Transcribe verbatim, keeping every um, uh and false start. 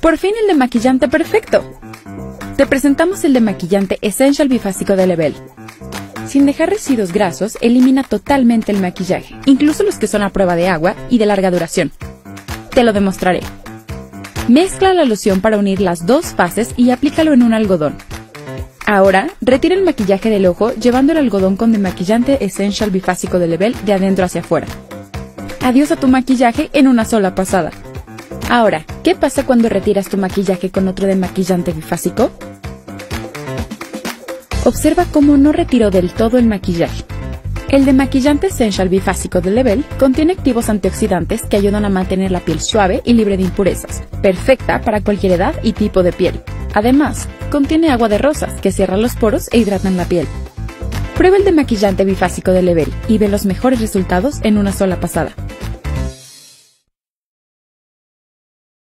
Por fin el demaquillante perfecto. Te presentamos el demaquillante Essential Bifásico de Lebel. Sin dejar residuos grasos, elimina totalmente el maquillaje, incluso los que son a prueba de agua y de larga duración. Te lo demostraré. Mezcla la loción para unir las dos fases y aplícalo en un algodón. Ahora, retira el maquillaje del ojo llevando el algodón con demaquillante Essential Bifásico de Lebel de adentro hacia afuera. Adiós a tu maquillaje en una sola pasada. Ahora, ¿qué pasa cuando retiras tu maquillaje con otro demaquillante bifásico? Observa cómo no retiró del todo el maquillaje. El demaquillante Essential Bifásico de Lebel contiene activos antioxidantes que ayudan a mantener la piel suave y libre de impurezas, perfecta para cualquier edad y tipo de piel. Además, contiene agua de rosas que cierra los poros e hidratan la piel. Prueba el demaquillante bifásico de Lebel y ve los mejores resultados en una sola pasada.